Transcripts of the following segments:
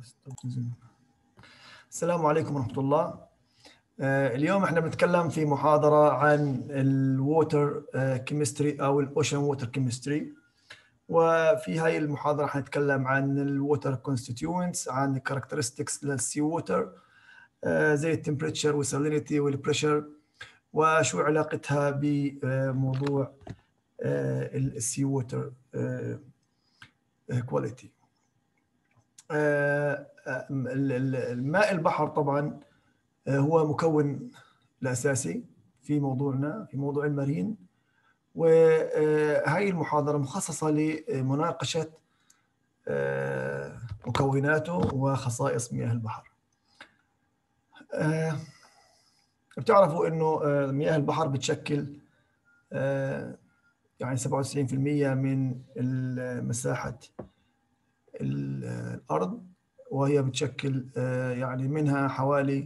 السلام عليكم ورحمة الله. اليوم احنا بنتكلم في محاضرة عن الووتر كيمستري أو الأوشن ووتر كيمستري، وفي هاي المحاضرة حنتكلم عن الووتر كونستيتيوينتس، عن الكاركترستكس للسي ووتر زي التمبريتشر والسالينيتي والبريشر، وشو علاقتها بموضوع السي ووتر كواليتي. الماء البحر طبعا هو مكون الأساسي في موضوعنا، في موضوع المارين، وهي المحاضرة مخصصة لمناقشة مكوناته وخصائص مياه البحر. بتعرفوا إنه مياه البحر بتشكل يعني 97% من مساحة الأرض، وهي بتشكل يعني منها حوالي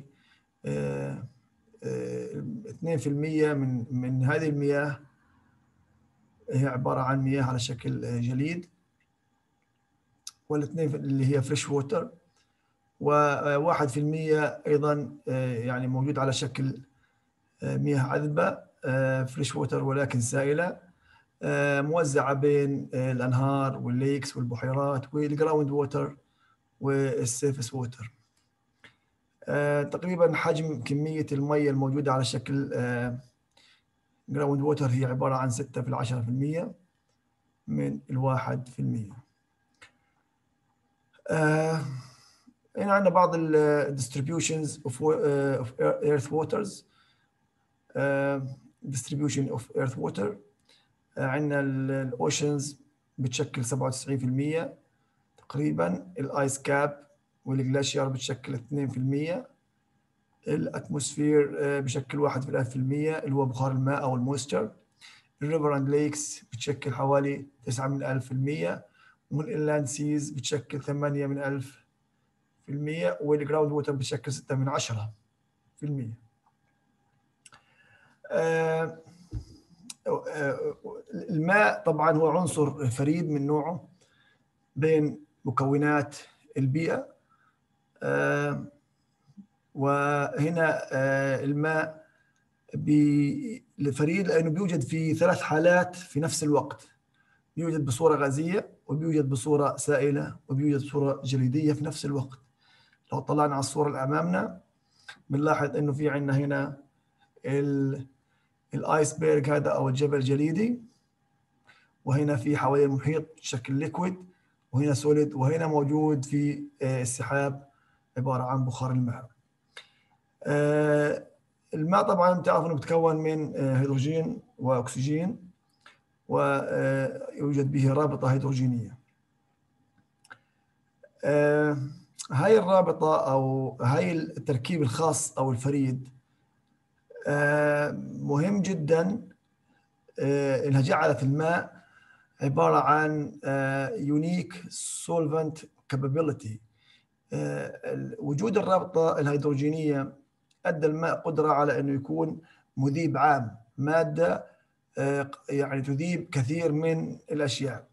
2% من هذه المياه هي عبارة عن مياه على شكل جليد، والاثنين اللي هي فريش ووتر، و1% أيضا يعني موجود على شكل مياه عذبة فريش ووتر ولكن سائلة، موزعة بين الأنهار والليكس والبحيرات والجراوند ووتر والسيرفس ووتر. تقريبا حجم كمية المية الموجودة على شكل جراوند ووتر هي عبارة عن 6 في 10% من 1%. هنا عندنا بعض ال distributions of earth waters. distribution of earth water. عندنا الاوشنز بتشكل 97% تقريبا، الايس كاب والجلاشير بتشكل 2%، الاتموسفير بشكل 1 في 1000% اللي هو بخار الماء او المويستر، الريفر اند ليكس بتشكل حوالي 9 من 1000%، والإنلاند سيز بتشكل 8 من 1000%، والجراوند ووتر بتشكل 6 من 10%. الماء طبعا هو عنصر فريد من نوعه بين مكونات البيئة، وهنا الماء فريد لأنه بيوجد في 3 حالات في نفس الوقت، بيوجد بصورة غازية، وبيوجد بصورة سائلة، وبيوجد بصورة جليدية في نفس الوقت. لو طلعنا على الصورة اللي أمامنا بنلاحظ إنه في عندنا هنا الآيسبرغ هذا أو الجبل الجليدي، وهنا في حوالي المحيط شكل ليكويد، وهنا سوليد، وهنا موجود في السحاب عبارة عن بخار الماء. الماء طبعا تعرفوا إنه بتكون من هيدروجين وأكسجين، ويوجد به رابطة هيدروجينية. هاي الرابطة أو هاي التركيب الخاص أو الفريد مهم جدا، إنها جعلت الماء عبارة عن unique solvent capability. وجود الرابطة الهيدروجينية أدى الماء قدرة على أنه يكون مذيب عام، مادة يعني تذيب كثير من الأشياء.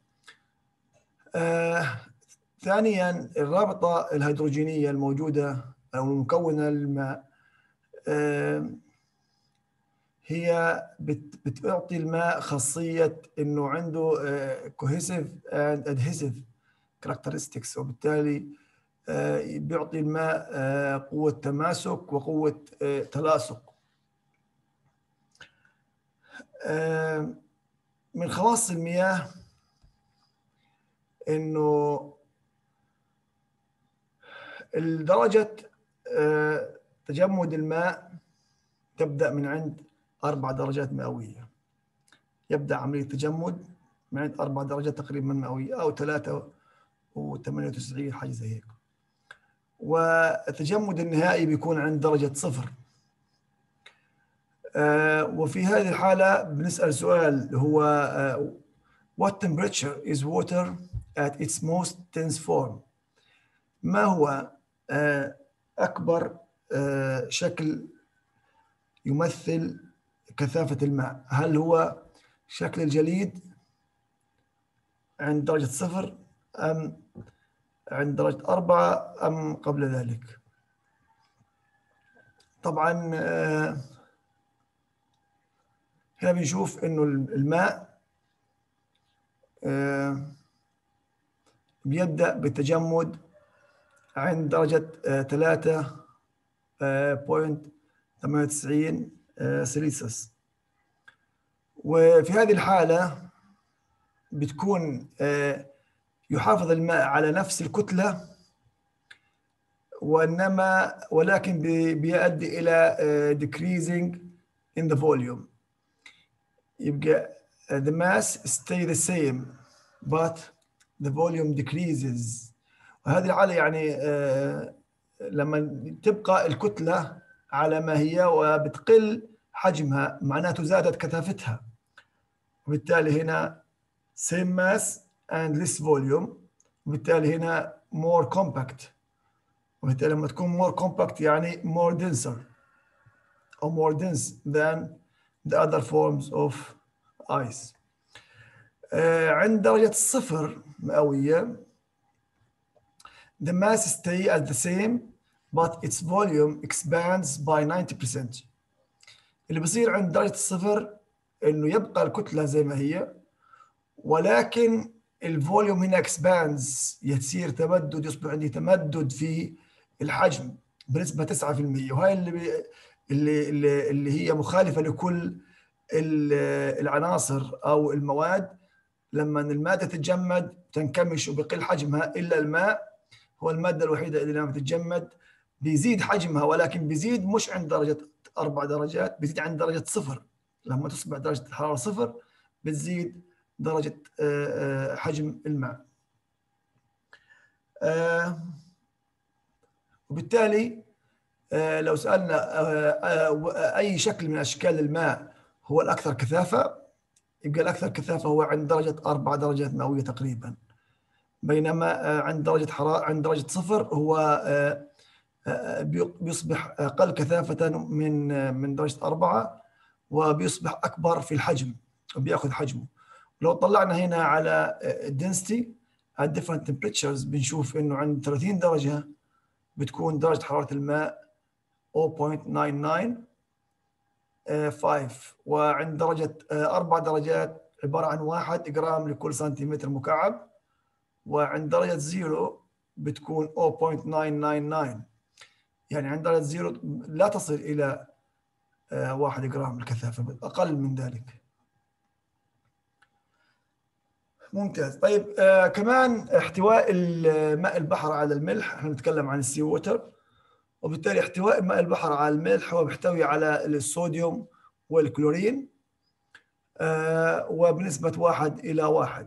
ثانيا الرابطة الهيدروجينية الموجودة أو المكونة للماء هي بتعطي الماء خاصية إنه عنده cohesive and adhesive characteristics، وبالتالي بيعطي الماء قوة تماسك وقوة تلاصق. من خواص المياه إنه درجة تجمد الماء تبدأ من عند 4 درجات مئوية. يبدأ عملية تجمد من عند 4 درجات تقريبا مئوية أو 3.98 حاجة زي هيك، والتجمد النهائي بيكون عند درجة 0. وفي هذه الحالة بنسأل سؤال هو what temperature is water at its most dense form؟ ما هو أكبر شكل يمثل كثافة الماء؟ هل هو شكل الجليد عند درجة 0 أم عند درجة 4 أم قبل ذلك. طبعا هنا بنشوف إنه الماء بيبدأ بالتجمد عند درجة 3.98 سيليسيوس، وفي هذه الحالة بتكون يحافظ الماء على نفس الكتلة، ولكن بيؤدي إلى decreasing in the volume. يبقى the mass stay the same but the volume decreases. وهذه الحالة يعني لما تبقى الكتلة على ما هي وبتقل حجمها معناته زادت كثافتها، وبالتالي هنا same mass and less volume، وبالتالي هنا more compact، وبالتالي لما تكون more compact يعني more denser أو more dense than the other forms of ice. عند درجة 0 مئوية the mass stay at the same but its volume expands by 90%. اللي بيصير عند درجة 0 إنه يبقى الكتلة زي ما هي، ولكن الفوليوم هنا expands، يصير تمدد، يصبح عندي تمدد في الحجم بنسبة 9%، وهي اللي هي مخالفة لكل العناصر أو المواد. لما المادة تتجمد تنكمش وبيقل حجمها، إلا الماء هو المادة الوحيدة اللي لما تتجمد بيزيد حجمها، ولكن بيزيد مش عند درجة 4 درجات، بيزيد عند درجة 0. لما تصبح درجة الحرارة 0 بتزيد درجة حجم الماء. وبالتالي لو سألنا أي شكل من أشكال الماء هو الأكثر كثافة، يبقى الأكثر كثافة هو عند درجة 4 درجات مئوية تقريبا، بينما عند درجة حرارة عند درجة 0 هو بيصبح أقل كثافة من درجة 4، وبيصبح أكبر في الحجم وبيأخذ حجمه. لو طلعنا هنا على density at different temperatures بنشوف إنه عند 30 درجة بتكون درجة حرارة الماء 0.995، وعند درجة 4 درجات عبارة عن 1 جرام لكل سنتيمتر مكعب، وعند درجة 0 بتكون 0.999، يعني عند درجة 0 لا تصل إلى 1 جرام الكثافة، أقل من ذلك. ممتاز. طيب كمان احتواء ماء البحر على الملح، احنا نتكلم عن السي ووتر، وبالتالي احتواء ماء البحر على الملح هو بيحتوي على الصوديوم والكلورين وبنسبة 1:1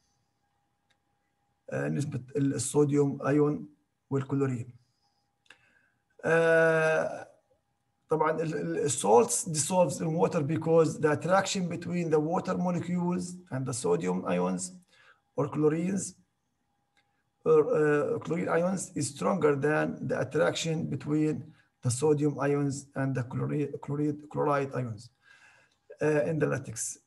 نسبة الصوديوم أيون والكلورين. طبعا salts dissolves in water because the attraction between the water molecules and the sodium ions or chlorine ions is stronger than the attraction between the sodium ions and the chloride ions in the lattice.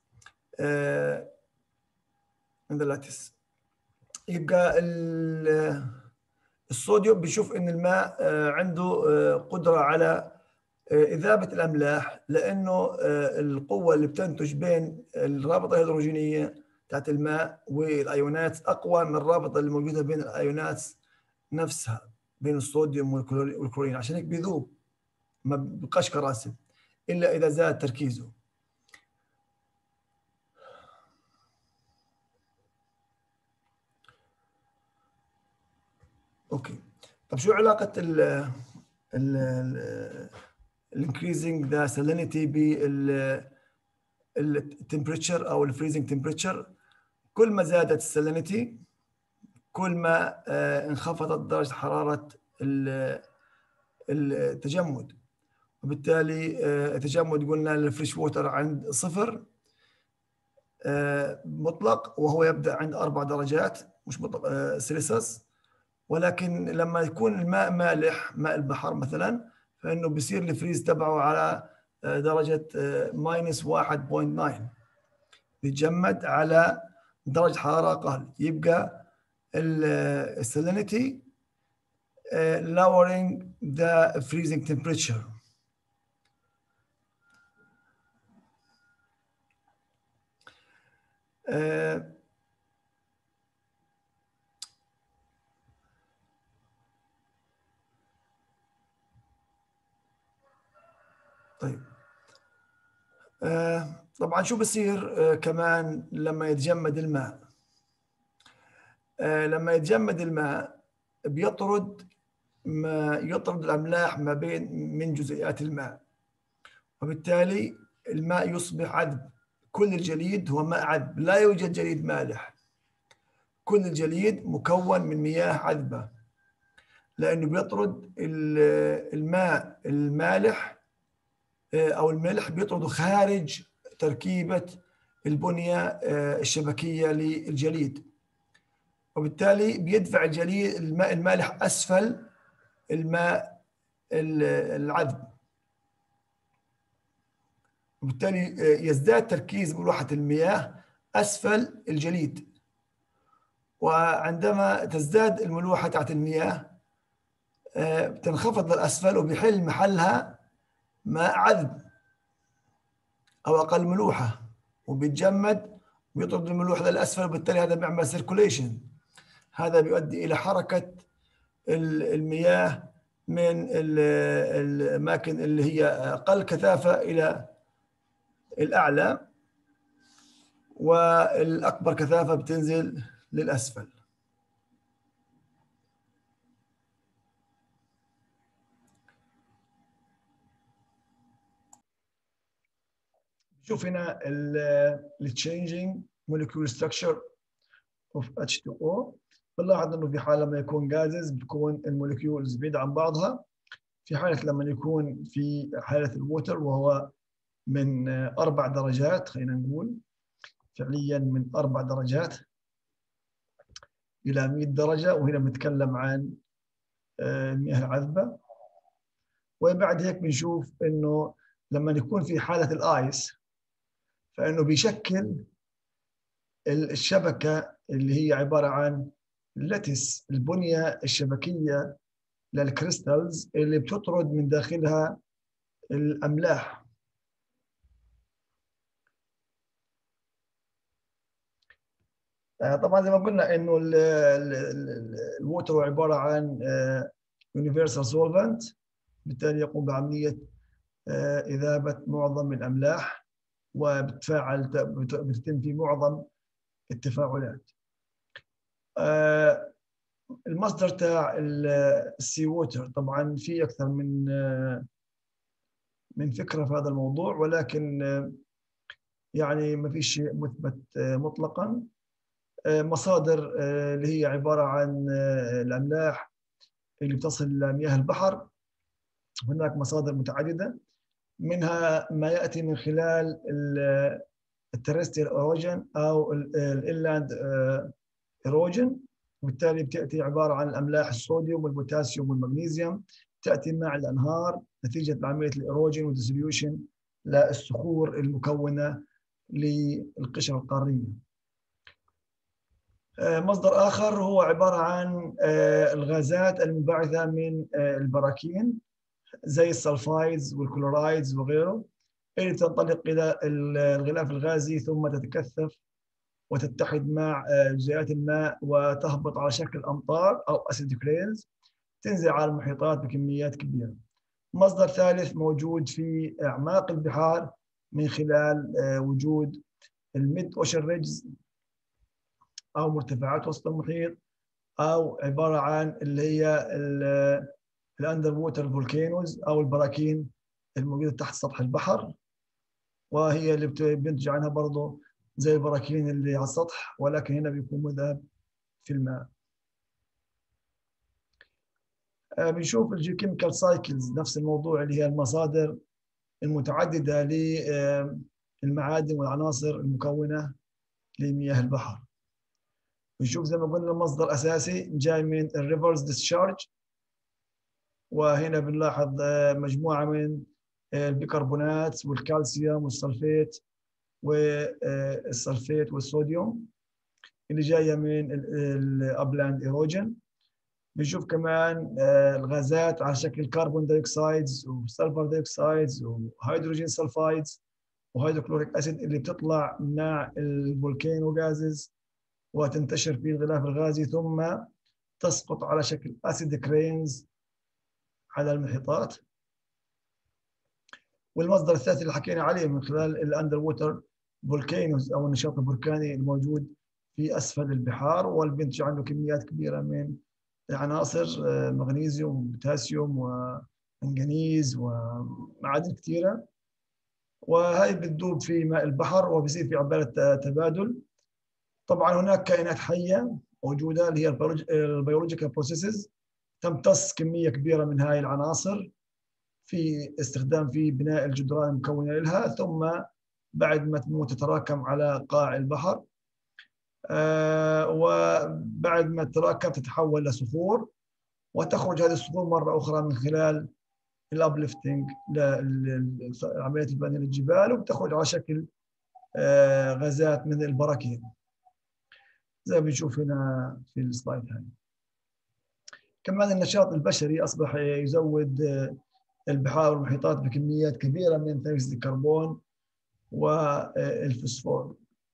يبقى الصوديوم بيشوف ان الماء عنده قدرة على إذابة الأملاح، لأنه القوة اللي بتنتج بين الرابطة الهيدروجينية بتاعت الماء والأيونات أقوى من الرابطة اللي موجودة بين الأيونات نفسها، بين الصوديوم والكلورين، عشان هيك بيذوب ما بقاش كراسب إلا إذا زاد تركيزه. أوكي، طب شو علاقة increasing the salinity بالتمبريتشر او الفريزنج تمبريتشر؟ كل ما زادت السالينيتي كل ما انخفضت درجة حرارة التجمد، وبالتالي التجمد قلنا الفريش ووتر عند 0 مطلق، وهو يبدأ عند 4 درجات مش مطلق سيلسيوس، ولكن لما يكون الماء مالح ماء البحر مثلا فإنه بيصير الفريز تبعه على درجة -1.9، بيتجمد على درجة حرارة أقل، يبقى السالينيتي lowering the freezing temperature. طيب طبعا شو بصير كمان لما يتجمد الماء؟ لما يتجمد الماء بيطرد يطرد الأملاح ما بين من جزيئات الماء، وبالتالي الماء يصبح عذب. كل الجليد هو ماء عذب، لا يوجد جليد مالح. كل الجليد مكون من مياه عذبة، لأنه بيطرد الماء المالح أو الملح، بيطرده خارج تركيبة البنية الشبكية للجليد، وبالتالي بيدفع الجليد الماء المالح أسفل الماء العذب، وبالتالي يزداد تركيز ملوحة المياه أسفل الجليد. وعندما تزداد الملوحة تحت المياه بتنخفض للأسفل، وبيحل محلها ماء عذب أو أقل ملوحة، وبيتجمد ويطرد الملوحة للأسفل، وبالتالي هذا بيعمل سيركوليشن. هذا بيؤدي إلى حركة المياه من الأماكن اللي هي أقل كثافة إلى الأعلى، والأكبر كثافة بتنزل للأسفل. شوف هنا ال changing molecule structure of H2O. بنلاحظ انه في حاله لما يكون جازز بتكون الموليكيولز بعيده عن بعضها. في حاله لما يكون في حاله الووتر وهو من 4 درجات، خلينا نقول فعليا من 4 درجات الى 100 درجه، وهنا بنتكلم عن المياه العذبه. وبعد هيك بنشوف انه لما يكون في حاله الايس فانه بيشكل الشبكه اللي هي عباره عن لاتس، البنيه الشبكيه للكريستالز اللي بتطرد من داخلها الاملاح. طبعا زي ما قلنا انه الووتر هو عباره عن يونيفرسال سولفنت، بالتالي يقوم بعمليه اذابه معظم الاملاح، وبتفاعل بتتم في معظم التفاعلات. المصدر تاع السي ووتر طبعا في اكثر من فكره في هذا الموضوع، ولكن يعني ما في شيء مثبت مطلقا. مصادر اللي هي عباره عن الاملاح اللي بتصل الى مياه البحر، هناك مصادر متعدده، منها ما ياتي من خلال الترستيال ايروجن او الانلاند ايروجن، وبالتالي بتاتي عباره عن الاملاح الصوديوم والبوتاسيوم والمغنيسيوم، تاتي مع الانهار نتيجه عمليه الايروجن والديسوليوشن للصخور المكونه للقشره القاريه. مصدر آخر هو عبارة عن الغازات المنبعثة من البراكين زي السلفايدز والكلورايدز وغيره، اللي تنطلق إلى الغلاف الغازي ثم تتكثف وتتحد مع جزيئات الماء وتهبط على شكل أمطار أو أسيدك رينز، تنزل على المحيطات بكميات كبيرة. مصدر ثالث موجود في أعماق البحار من خلال وجود الميد أوشن ريجز أو مرتفعات وسط المحيط، أو عبارة عن اللي هي الأندر ووتر فولكانوز أو البراكين الموجودة تحت سطح البحر، وهي اللي بينتج عنها برضه زي البراكين اللي على السطح، ولكن هنا بيكون مذاب في الماء. بنشوف الجيوكيميكال سايكلز، نفس الموضوع اللي هي المصادر المتعددة للمعادن والعناصر المكونة لمياه البحر. بنشوف زي ما قلنا المصدر أساسي جاي من الريفرز ديسشارج، وهنا بنلاحظ مجموعة من البيكربونات والكالسيوم والسلفيت والصوديوم. اللي جايه من الابلاند ايروجن. بنشوف كمان الغازات على شكل كربون دايوكسيدز وسلفر دايوكسيدز وهيدروجين سلفايدز وهيدروكلوريك اسيد اللي بتطلع من الفولكانو غازز وتنتشر في الغلاف الغازي ثم تسقط على شكل اسيد كرينز على المحيطات. والمصدر الثالث اللي حكينا عليه من خلال الاندر ووتر فولكانوز او النشاط البركاني الموجود في اسفل البحار، والبينتج عنه كميات كبيره من عناصر مغنيسيوم وبوتاسيوم ومنغنيز ومعادن كثيره، وهي بتذوب في ماء البحر وبيصير في عباله تبادل. طبعا هناك كائنات حيه موجوده اللي هي البيولوجيكال بروسيسز تمتص كميه كبيره من هاي العناصر في استخدام في بناء الجدران المكونه لها، ثم بعد ما تموت تتراكم على قاع البحر، وبعد ما تتراكم تتحول لصخور، وتخرج هذه الصخور مره اخرى من خلال الابليفتنج لعمليه البناء للجبال، وبتخرج على شكل غازات من البراكين زي ما بنشوف هنا في السلايد هاي. كمان النشاط البشري اصبح يزود البحار والمحيطات بكميات كبيره من ثاني اكسيد الكربون والفوسفور.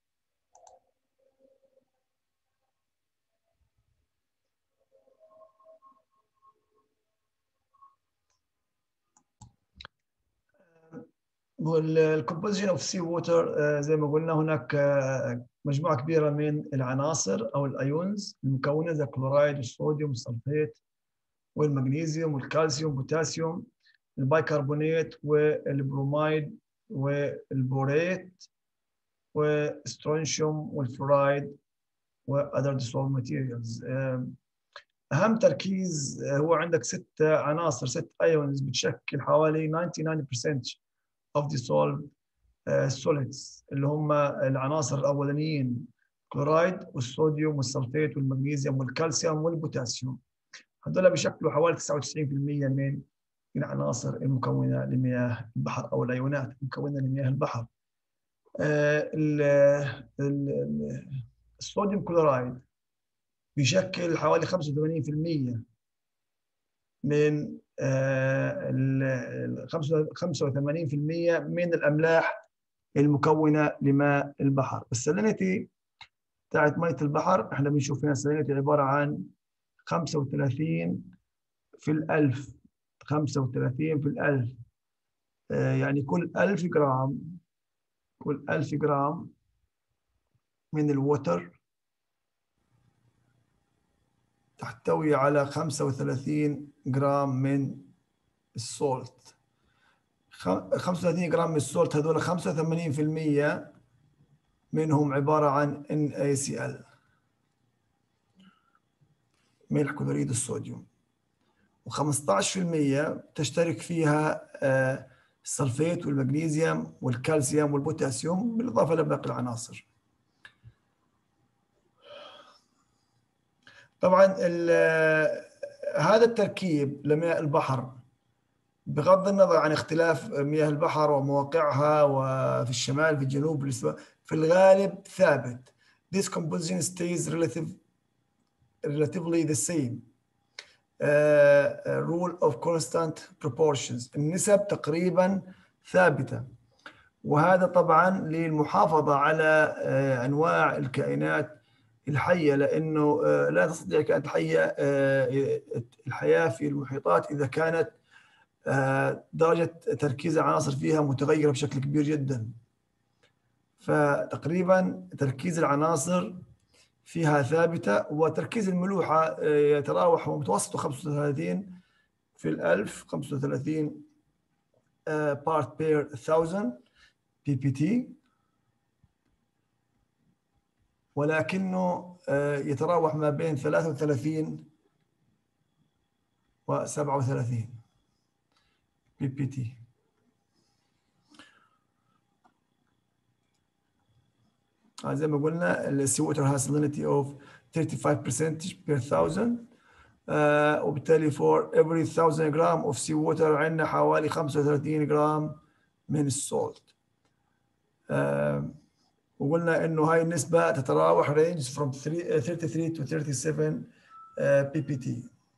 والكومبوزيشن اوف سي ووتر زي ما قلنا هناك مجموعه كبيره من العناصر او الايونز المكونه زي الكلورايد والصوديوم والسلفيت والمغنيسيوم والكالسيوم والبوتاسيوم، البايكربونات والبروميد والبوريت والسترونشيوم والفلورايد واذر dissolved materials. اهم تركيز هو عندك 6 عناصر 6 ايونز بتشكل حوالي 99% of dissolved solids اللي هم العناصر الاولانيين كلورايد والصوديوم والسلفيت والمغنيسيوم والكالسيوم والبوتاسيوم. هذول بيشكلوا حوالي 99% من العناصر المكونه لمياه البحر او الايونات المكونه لمياه البحر. الصوديوم كلورايد بيشكل حوالي 85% من 85% من الاملاح المكونه لماء البحر. السالينيتي بتاعت ميه البحر احنا بنشوف هنا السالينيتي عباره عن 35 في الألف. 35 في الألف يعني كل 1000 جرام من الووتر تحتوي على 35 جرام من السولت. 35 جرام من السولت هذول 85% منهم عبارة عن NaCl ملح كلوريد الصوديوم، و15% تشترك فيها السلفيت والمغنيسيوم والكالسيوم والبوتاسيوم بالإضافة لباقي العناصر. طبعا هذا التركيب لمياه البحر بغض النظر عن اختلاف مياه البحر ومواقعها وفي الشمال في الجنوب في الغالب ثابت. This composition stays relatively the same. Rule of constant proportions. النسب تقريبا ثابتة، وهذا طبعا للمحافظة على أنواع الكائنات الحية، لأنه لا تستطيع كائنات الحية الحياة في المحيطات إذا كانت درجة تركيز العناصر فيها متغيرة بشكل كبير جدا. فتقريبا تركيز العناصر فيها ثابتة، وتركيز الملوحة يتراوح متوسطه 35 في الألف، 35 part per 1000 ppt، ولكنه يتراوح ما بين 33 و 37 ppt. زي ما قلنا السيوتر has salinity of 35% per 1000، وبالتالي for every 1000 جرام of seawater عندنا حوالي 35 جرام من السولت. وقلنا انه هاي النسبه تتراوح range from 33 to 37 ppt.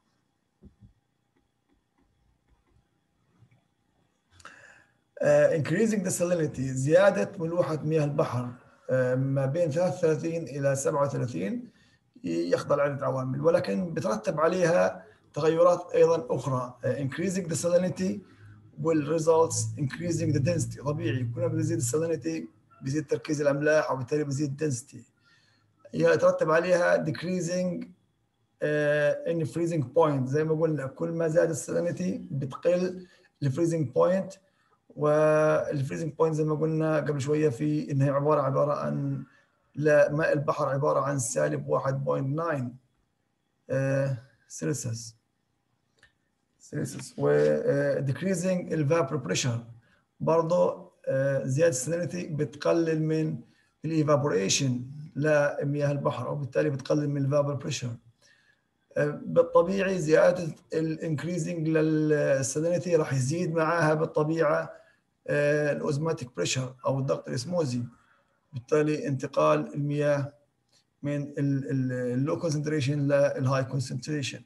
increasing the salinity، زياده ملوحه مياه البحر ما بين 33 الى 37 يخضع لعده عوامل، ولكن بترتب عليها تغيرات ايضا اخرى. increasing the salinity will results increasing the density. طبيعي كل ما بيزيد السالينيتي بيزيد تركيز الاملاح وبالتالي بيزيد density. يترتب عليها decreasing in freezing point. زي ما قلنا كل ما زاد السالينيتي بتقل الفريزنج بوينت، والفريزنج بوينت زي ما قلنا قبل شويه في انها عباره عن ماء البحر عباره عن سالب 1.9 سلسيوس. و decreasing الفابر بريشر، برضه زياده السالينيتي بتقلل من الايفابوريشن لمياه البحر، وبالتالي بتقلل من الفابر بريشر. بالطبيعي زياده الانكريزنج للسالينيتي راح يزيد معاها بالطبيعه الاوزماتيك بريشر او الضغط الاسموزي، بالتالي انتقال المياه من اللو كونسنتريشن للهاي كونسنتريشن.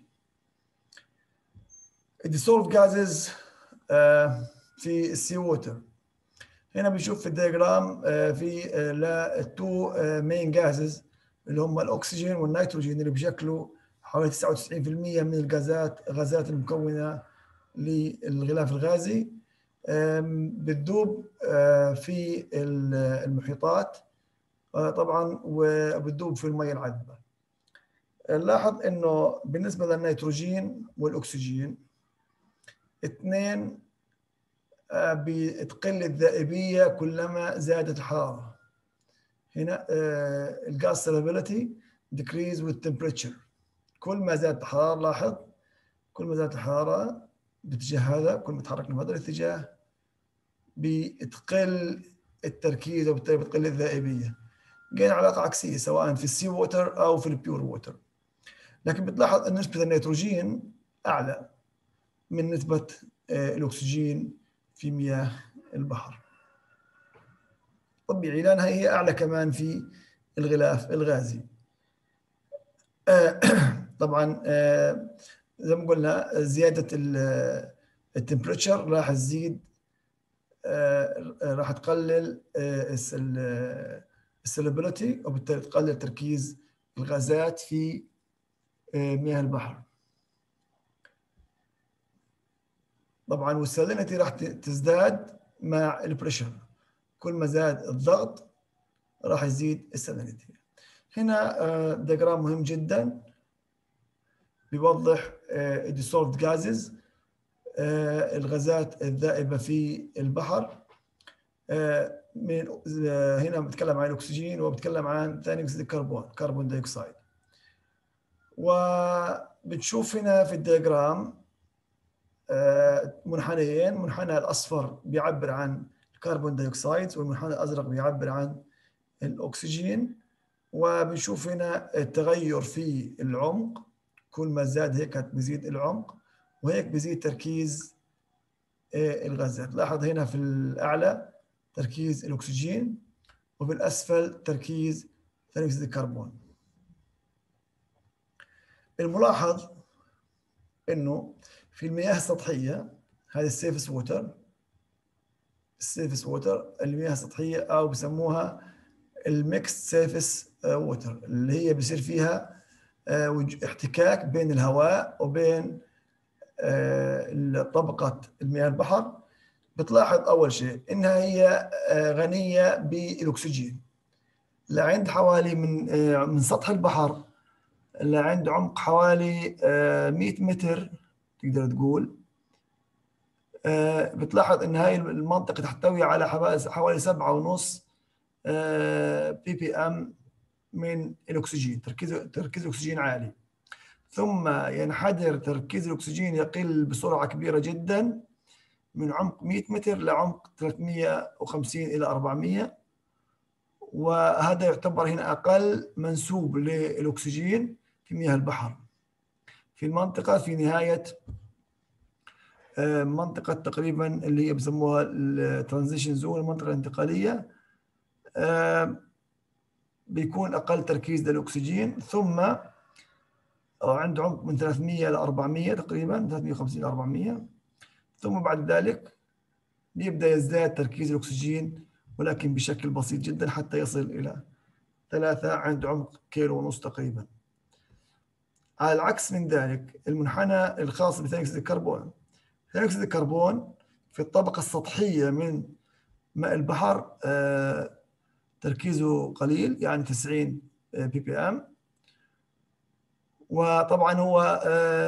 الديسولف جازز في السي ووتر، هنا بنشوف في الدياجرام في التو مين جازز اللي هم الاكسجين والنيتروجين اللي بيشكلوا حوالي 99% من الغازات المكونه للغلاف الغازي، بتذوب في المحيطات طبعا وبتذوب في المياه العذبه. نلاحظ انه بالنسبه للنيتروجين والاكسجين اثنين بتقل الذائبيه كلما زادت الحراره. هنا الغاز solubility decrease with temperature. كل ما زادت الحراره، لاحظ كل ما زادت الحراره باتجاه هذا، كل ما تحركنا بهذا الاتجاه بتقل التركيز وبالتالي بتقل الذائبيه. جينا علاقه عكسيه سواء في السي ووتر او في البيور ووتر، لكن بتلاحظ ان نسبه النيتروجين اعلى من نسبه الاكسجين في مياه البحر. طبيعي لانها هي اعلى كمان في الغلاف الغازي. طبعا زي ما قلنا زياده التمبريتشر راح تزيد، راح تقلل السولوبيليتي وبالتالي تقلل تركيز الغازات في مياه البحر. طبعا والسالينيتي راح تزداد مع البريشر، كل ما زاد الضغط راح يزيد السالينيتي. هنا دياجرام مهم جدا بيوضح الديسولفد جازز، الغازات الذائبه في البحر. من هنا بتكلم عن الاكسجين وبتكلم عن ثاني اكسيد الكربون، كربون دايوكسيد. وبتشوف هنا في الدياجرام منحنيين، منحنى الاصفر بيعبر عن الكربون دايوكسيد والمنحنى الازرق بيعبر عن الاكسجين. وبنشوف هنا التغير في العمق، كل ما زاد هيك بيزيد العمق وهيك بيزيد تركيز الغازات. لاحظ هنا في الاعلى تركيز الاكسجين وفي الاسفل تركيز ثاني اكسيد الكربون. الملاحظ انه في المياه السطحيه هذه السيرفيس ووتر، المياه السطحيه او بسموها الميكس سيرفيس ووتر، اللي هي بيصير فيها احتكاك بين الهواء وبين طبقه المياه البحر. بتلاحظ اول شيء انها هي غنيه بالاكسجين، لعند حوالي من سطح البحر لعند عمق حوالي 100 متر تقدر تقول. بتلاحظ ان هاي المنطقه تحتوي على حوالي 7.5 بي بي ام من الاكسجين، تركيز الاكسجين عالي، ثم ينحدر تركيز الاكسجين يقل بسرعه كبيره جدا من عمق 100 متر لعمق 350 الى 400، وهذا يعتبر هنا اقل منسوب للاكسجين في مياه البحر. في المنطقه في نهايه منطقه تقريبا اللي هي بسموها الترانزيشن زون، المنطقه الانتقاليه، بيكون أقل تركيز للأكسجين، ثم عنده عمق من 300 إلى 400 تقريبا، 350 إلى 400، ثم بعد ذلك بيبدأ يزداد تركيز الأكسجين ولكن بشكل بسيط جدا حتى يصل إلى 3 عند عمق 1.5 كيلو تقريبا. على العكس من ذلك المنحنى الخاص بثاني أكسيد الكربون، ثاني أكسيد الكربون في الطبقة السطحية من ماء البحر تركيزه قليل، يعني 90 بي بي ام، وطبعا هو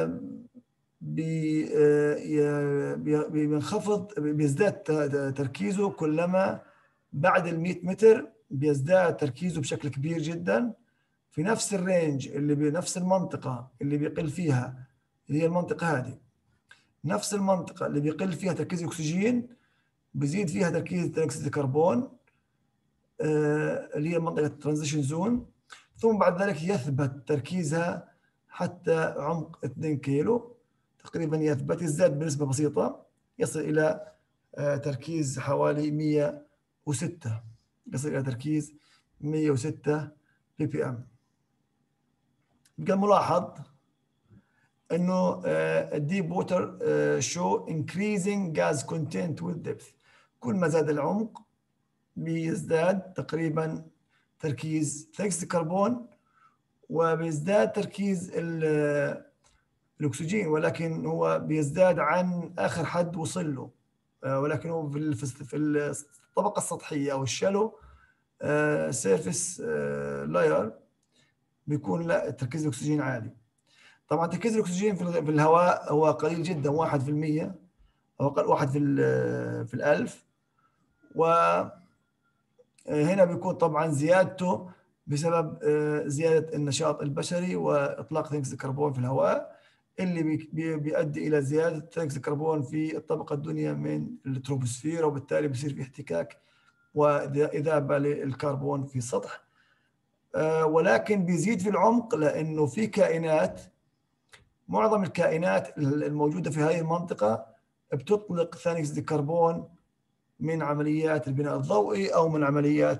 بينخفض، بيزداد تركيزه كلما بعد ال 100 متر بيزداد تركيزه بشكل كبير جدا في نفس الرينج اللي بنفس المنطقة اللي بيقل فيها، اللي هي المنطقة هذه، نفس المنطقة اللي بيقل فيها تركيز الأكسجين بيزيد فيها تركيز ثاني أكسيد الكربون اللي هي منطقة ترانزيشن زون، ثم بعد ذلك يثبت تركيزها حتى عمق 2 كيلو تقريبا، يثبت، يزداد بنسبة بسيطة، يصل إلى تركيز حوالي 106، يصل إلى تركيز 106 بي بي ام. بقى ملاحظ انه الديب ووتر شو increasing gas content with depth، كل ما زاد العمق بيزداد تقريبا تركيز ثاني اكسيد الكربون وبيزداد تركيز الاكسجين، ولكن هو بيزداد عن اخر حد وصل له، ولكن هو في الطبقه السطحيه او الشالو سيرفيس لاير بيكون لا تركيز الاكسجين عالي. طبعا تركيز الاكسجين في الهواء هو قليل جدا، 1% او اقل، 1 في الألف، وهنا بيكون طبعا زيادته بسبب زياده النشاط البشري واطلاق ثاني اكسيد الكربون في الهواء، اللي بيؤدي الى زياده ثاني اكسيد الكربون في الطبقه الدنيا من التروبوسفير، وبالتالي بيصير في احتكاك واذابه للكربون في السطح. ولكن بيزيد في العمق لانه في كائنات، معظم الكائنات الموجودة في هذه المنطقة بتطلق ثاني أكسيد الكربون من عمليات البناء الضوئي أو من عمليات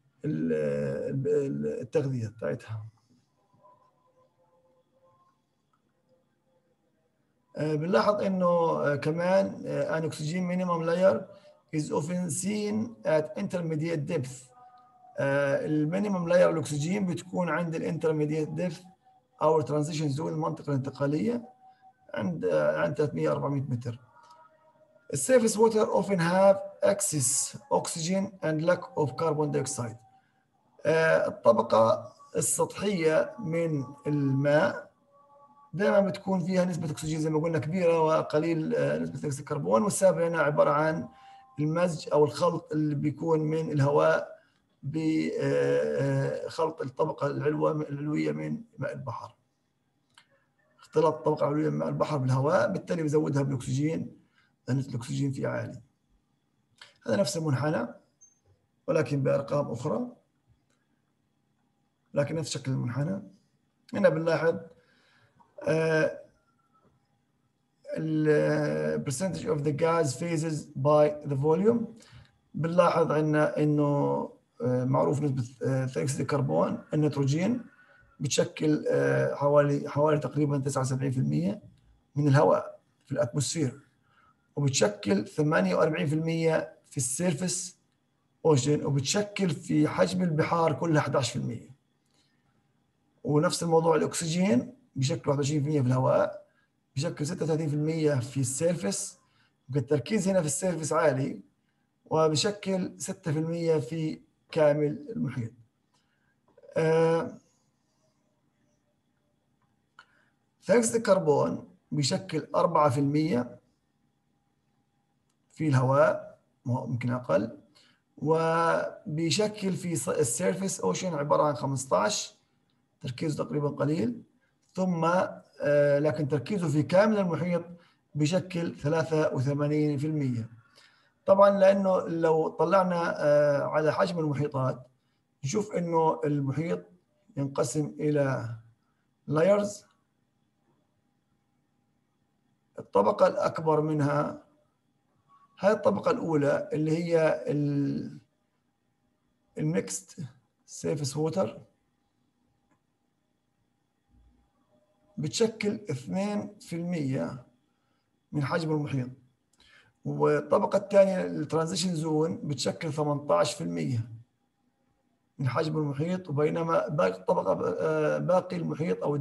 التغذية بتاعتها. بنلاحظ إنه كمان an oxygen minimum layer is often seen at intermediate depth. المينيمم لاير الأكسجين بتكون عند الانترميديت ديبث أو الترانزيشن زون، المنطقة الانتقالية، عند 300 400 متر. Surface water often have excess oxygen and lack of carbon dioxide. الطبقة السطحية من الماء دائما بتكون فيها نسبة أكسجين زي ما قلنا كبيرة وقليل نسبة أكسيد الكربون، والسبب هنا عبارة عن المزج أو الخلط اللي بيكون من الهواء بخلط الطبقة العلوية من ماء البحر. اختلاط الطبقة العلوية من ماء البحر بالهواء بالتالي بيزودها بالأكسجين، نسبة الأكسجين فيه عالي. هذا نفس المنحنى ولكن بأرقام أخرى، لكن نفس شكل المنحنى. هنا بنلاحظ percentage of the gas phases by the volume. بنلاحظ عندنا إنه معروف نسبة ثاني أكسيد الكربون النيتروجين بتشكل حوالي تقريبا 79% من الهواء في الأتموسفير، وبتشكل 48% في السيرفس اوشن، وبتشكل في حجم البحار كلها 11%. ونفس الموضوع الأكسجين بشكل 21% في الهواء، بشكل 36% في السيرفس، التركيز هنا في السيرفس عالي، وبشكل 6% في كامل المحيط. ثاني أكسيد الكربون بشكل 4% في الهواء، ممكن أقل، وبيشكل في السيرفيس اوشن عبارة عن 15، تركيزه تقريبا قليل، ثم لكن تركيزه في كامل المحيط بشكل 83%. طبعا لأنه لو طلعنا على حجم المحيطات نشوف إنه المحيط ينقسم إلى لايرز. الطبقة الأكبر منها هاي الطبقة الأولى اللي هي الميكست سيرفيس ووتر بتشكل 2% من حجم المحيط، والطبقة الثانية الترانزيشن زون بتشكل 18% من حجم المحيط، وبينما باقي الطبقة باقي المحيط أو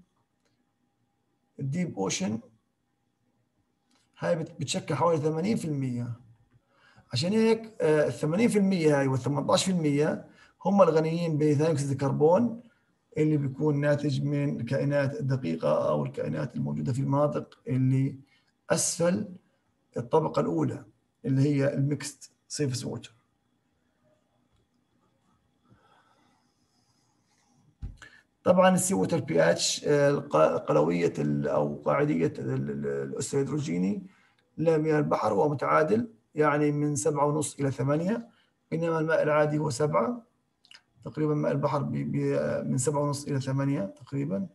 الديب أوشن هاي بتشكل حوالي 80%. عشان هيك ال 80% هاي وال 18% هم الغنيين بثاني أكسيد الكربون اللي بيكون ناتج من الكائنات الدقيقة أو الكائنات الموجودة في المناطق اللي أسفل الطبقة الأولى اللي هي الميكست سيرفيس ووتر. طبعا السي ووتر بي اتش قلوية أو قاعدية الأس الهيدروجيني لمياه البحر هو متعادل، يعني من 7.5 إلى 8، بينما الماء العادي هو 7 تقريبا. ماء البحر من 7.5 إلى 8 تقريبا.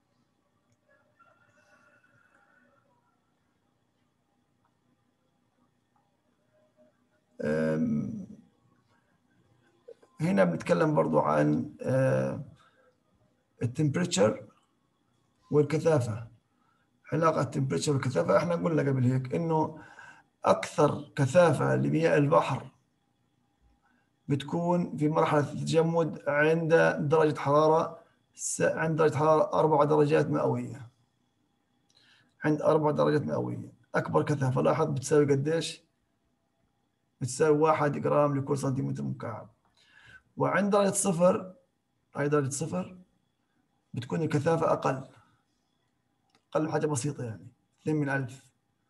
هنا بنتكلم برضو عن التمبريتشر والكثافة. علاقة التمبريتشر والكثافة احنا قلنا قبل هيك انه اكثر كثافة لمياه البحر بتكون في مرحلة التجمد عند درجة حرارة 4 درجات مئوية. عند 4 درجات مئوية أكبر كثافة، لاحظ بتساوي قديش؟ بتساوي 1 جرام لكل سنتيمتر مكعب. وعند درجة صفر، هاي درجة صفر، بتكون الكثافة أقل بحاجة بسيطة، يعني 2 من 1000.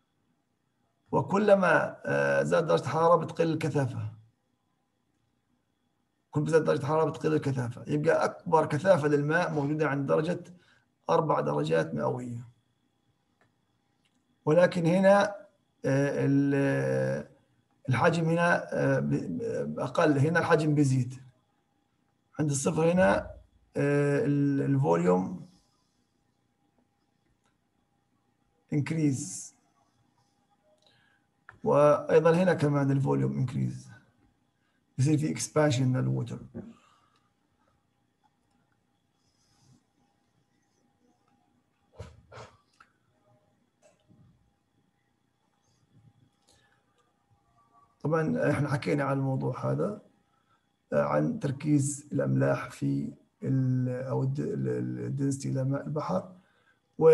وكلما زاد درجة الحرارة بتقل الكثافة، كل ما زاد درجة الحرارة بتقل الكثافة. يبقى أكبر كثافة للماء موجودة عند درجة 4 درجات مئوية. ولكن هنا الحجم هنا أقل، هنا الحجم بيزيد. عند الصفر هنا الفوليوم increase، وأيضا هنا كمان الفوليوم increase، يصير في expansion للووتر. طبعا احنا حكينا عن الموضوع هذا، عن تركيز الأملاح في أو الدنسيتي لماء البحر. و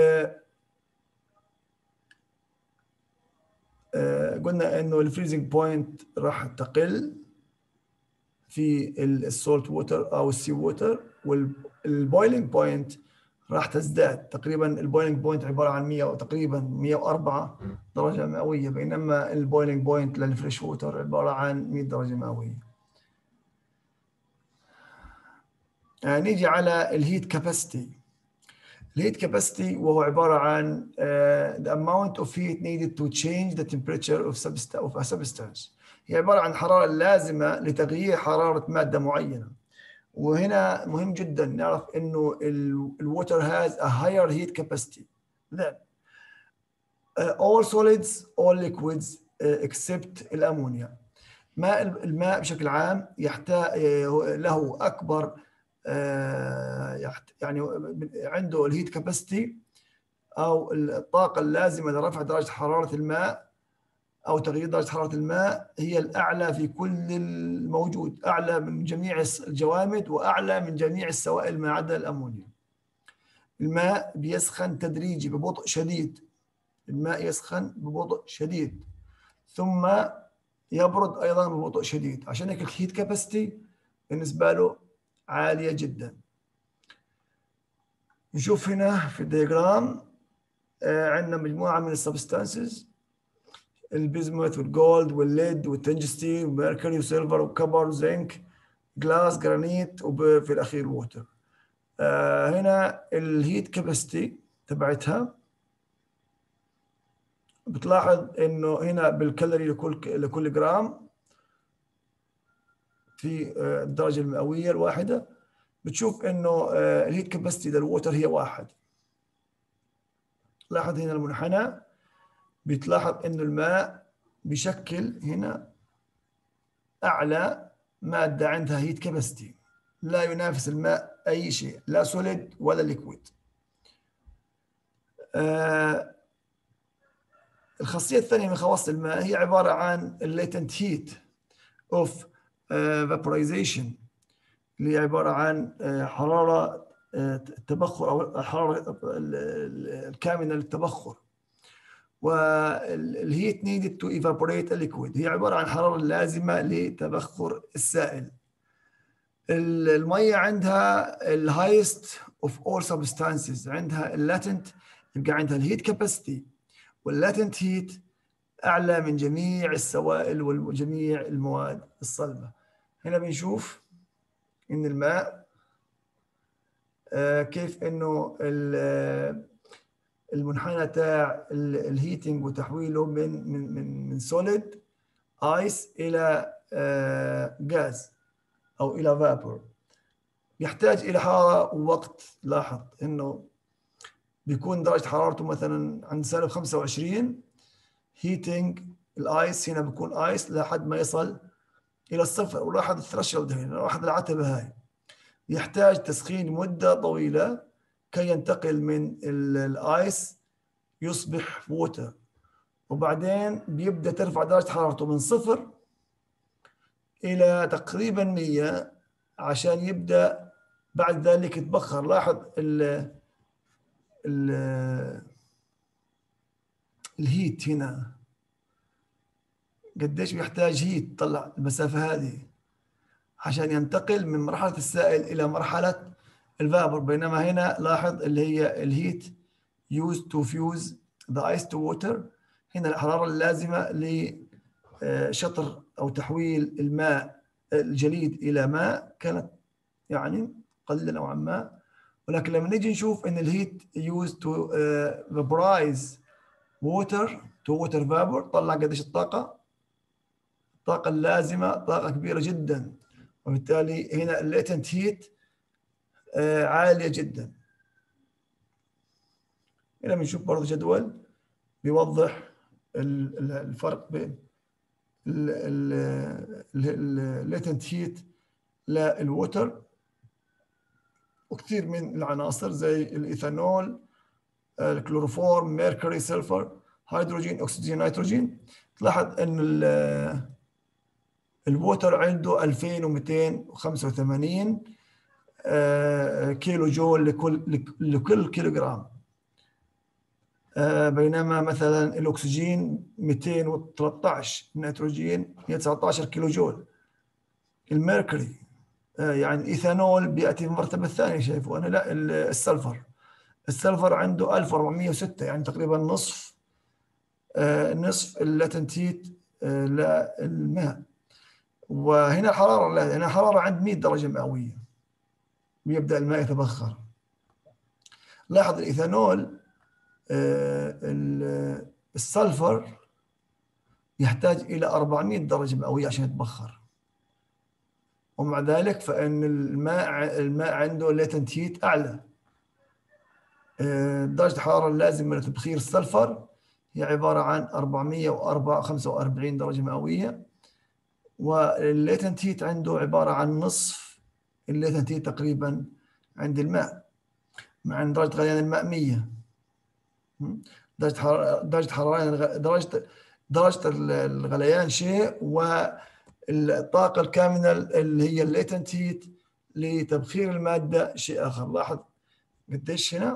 قلنا انه الفريزنج بوينت راح تقل في السولت ووتر او السي ووتر، والبويلنج بوينت راح تزداد. تقريبا البويلنج بوينت عباره عن 100 تقريبا 104 درجه مئويه، بينما البويلنج بوينت للفريش ووتر عباره عن 100 درجه مئويه. نيجي على الهيت كاباسيتي. الهيت كاباسيتي وهو عباره عن the amount of heat needed to change the temperature of a substance. هي عباره عن الحراره اللازمه لتغيير حراره ماده معينه. وهنا مهم جدا نعرف انه الووتر has a higher heat capacity than all solids all liquids except الامونيا. الماء بشكل عام يحتاج له اكبر يعني عنده الهيت كاباسيتي او الطاقه اللازمه لرفع درجه حراره الماء او تغيير درجه حراره الماء هي الاعلى في كل الموجود، اعلى من جميع الجوامد واعلى من جميع السوائل ما عدا الامونيا. الماء بيسخن تدريجي ببطء شديد، الماء يسخن ببطء شديد ثم يبرد ايضا ببطء شديد، عشان هيك الهيت كاباسيتي بالنسبه له عاليه جدا. نشوف هنا في الدياجرام عندنا مجموعه من السبستانسز، البيزموث والجولد والليد والتنجستين وميركوري وسيلفر وكبر وزنك جلاس جرانيت وفي الاخير ووتر. هنا الهيت كاباسيتي تبعتها بتلاحظ انه هنا بالكالوري لكل جرام في الدرجه المئويه الواحده، بتشوف انه الهيت كاباسيتي للووتر هي 1. لاحظ هنا المنحنى، بتلاحظ انه الماء بشكل هنا اعلى ماده عندها هيت كاباسيتي لا ينافس الماء أي شيء، لا سوليد ولا ليكويد. الخاصية الثانية من خواص الماء هي عبارة عن latent heat of vaporization، اللي هي عبارة عن حرارة التبخر أو الحرارة الكامنة للتبخر. والهيت needed to evaporate a liquid هي عبارة عن حرارة لازمة لتبخر السائل. المية عندها الهايست of all substances، عندها اللاتنت، يبقى عندها الهيت كاباسيتي واللاتنت هيت أعلى من جميع السوائل وجميع المواد الصلبة. هنا بنشوف إن الماء كيف إنه المنحنى تاع الهيتنج وتحويله من سوليد ايس الى غاز او الى فابور، يحتاج الى حراره ووقت. لاحظ انه بيكون درجه حرارته مثلا عند سالب 25 هيتنج الايس، هنا بيكون ايس لحد ما يصل الى الصفر. ولاحظ الثريشولد هنا، لاحظ العتبه هاي، يحتاج تسخين مده طويله كي ينتقل من الايس يصبح ووتر، وبعدين بيبدا ترفع درجه حرارته من صفر الى تقريبا 100 عشان يبدا بعد ذلك يتبخر. لاحظ الهيت هنا قديش بيحتاج هيت، طلع المسافه هذه عشان ينتقل من مرحله السائل الى مرحله الفابور. بينما هنا لاحظ اللي هي الهيت used to fuse the ice to water، هنا الحراره اللازمه لشطر او تحويل الماء الجليد الى ماء كانت يعني قليله نوعا ما. ولكن لما نيجي نشوف ان الهيت used to vaporize water to water vapor، طلع قديش الطاقه اللازمه، طاقه كبيره جدا، وبالتالي هنا الليتنت هيت عاليه جدا. هنا بنشوف برضه جدول بيوضح الفرق بين الليتنت هيت للووتر، وكثير من العناصر زي الايثانول، الكلوروفورم، ميركوري، سلفر، هيدروجين، اكسجين، نيتروجين. تلاحظ ان الووتر عنده 2285 كيلو جول لكل كيلوغرام، بينما مثلا الاكسجين 213، النيتروجين 119 كيلو جول. الميركوري يعني الايثانول بياتي في المرتبه الثانيه، شايفوا انا، لا السلفر عنده 1406، يعني تقريبا نصف اللاتنت هيت للماء. وهنا الحراره، لا هنا الحراره عند 100 درجه مئويه بيبدا الماء يتبخر. لاحظ الايثانول السلفر يحتاج الى 400 درجه مئويه عشان يتبخر، ومع ذلك فان الماء عنده ليتنت هيت اعلى. درجه الحراره اللازمه لتبخير السلفر هي عباره عن 445 درجه مئويه، والليتنت هيت عنده عباره عن نصف الليتنت هيت تقريبا عند الماء، مع ان درجه غليان الماء 100. درجه الغليان شيء، والطاقه الكامنه اللي هي الليتنت هيت لتبخير الماده شيء اخر. لاحظ قديش هنا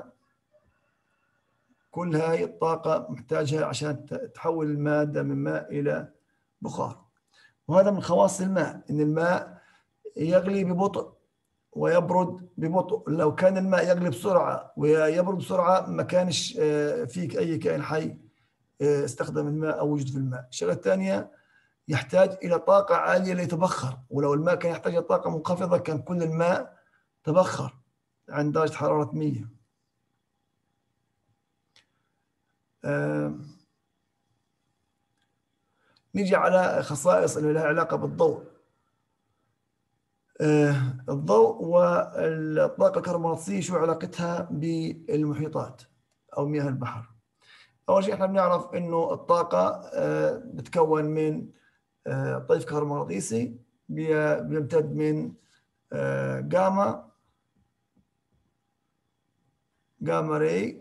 كل هاي الطاقه محتاجها عشان تحول الماده من ماء الى بخار. وهذا من خواص الماء، ان الماء يغلي ببطء ويبرد ببطء. لو كان الماء يغلي بسرعه ويبرد بسرعه ما كانش فيك اي كائن حي استخدم الماء او وجد في الماء. الشغله الثانيه يحتاج الى طاقه عاليه ليتبخر، ولو الماء كان يحتاج الى طاقه منخفضه كان كل الماء تبخر عند درجه حراره 100. نيجي على خصائص اللي لها علاقه بالضوء. الضوء والطاقه الكهرومغناطيسيه شو علاقتها بالمحيطات او مياه البحر؟ اول شيء احنا بنعرف انه الطاقه بتكون من طيف كهرومغناطيسي بيمتد من جاما راي،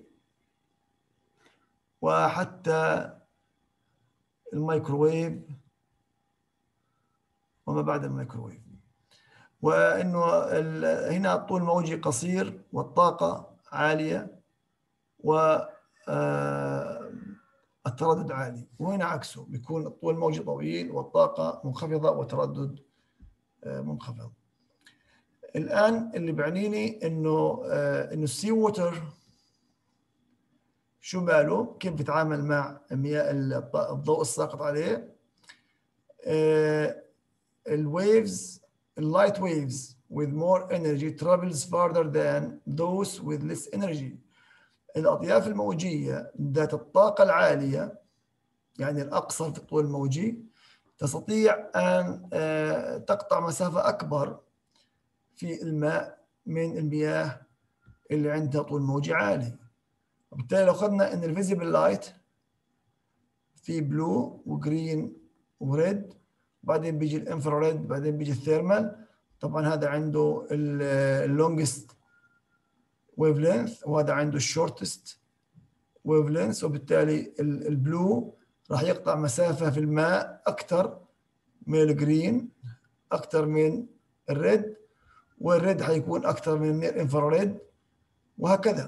وحتى الميكروويف وما بعد الميكروويف. وانه هنا الطول الموجي قصير والطاقة عالية والتردد عالي، وهنا عكسه، بيكون الطول الموجي طويل والطاقة منخفضة وتردد منخفض. الآن اللي بيعنيني انه السي ووتر شو باله، كيف بيتعامل مع مياه الضوء الساقط عليه. الويفز اللايت ويفز with more energy travels farther than those with less energy. الأطياف الموجية ذات الطاقة العالية، يعني الأقصر في الطول الموجي، تستطيع أن تقطع مسافة أكبر في الماء من المياه اللي عندها طول موجي عالي. وبالتالي لو أخذنا أن الفيزيبل لايت في بلو وجرين وريد، بعدين بيجي الانفراريد، بعدين بيجي الثيرمال. طبعا هذا عنده اللونجست ويف لينث وهذا عنده الشورتست ويف لينث، وبالتالي البلو راح يقطع مسافة في الماء أكثر من الجرين، أكثر من الريد، والريد حيكون أكثر من الانفراريد، وهكذا.